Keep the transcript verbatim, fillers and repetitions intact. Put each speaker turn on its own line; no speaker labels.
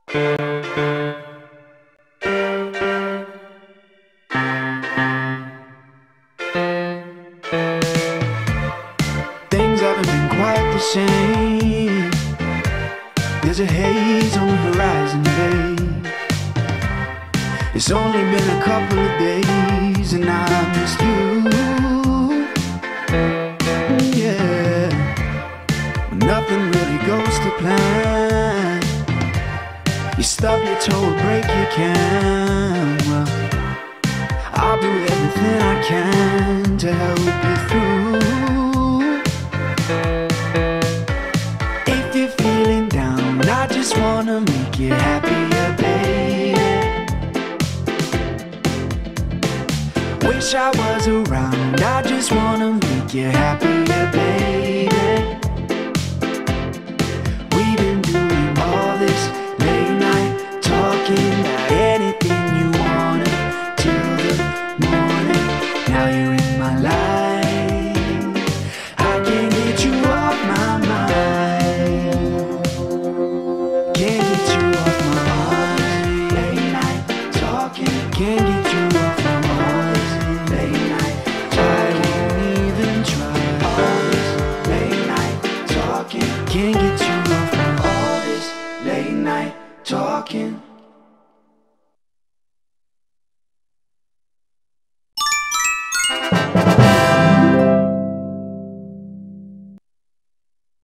Things haven't been quite the same. There's a haze on the horizon, babe. It's only been a couple of days and I missed you. Yeah, nothing really goes to plan. You stub your toe, break your can. Well, I'll do everything I can to help you through. If you're feeling down, I just wanna make you happier, baby. Wish I was around, I just wanna make you happier, baby. We've been doing all this late night talking about anything you wanna till the morning. Now you're in my life, I can't get you off my mind. Can't get you off my mind. Late night talking, can't get you off my mind. Late night, I won't even try. All this late night talking, can't get you off my all this late night talking.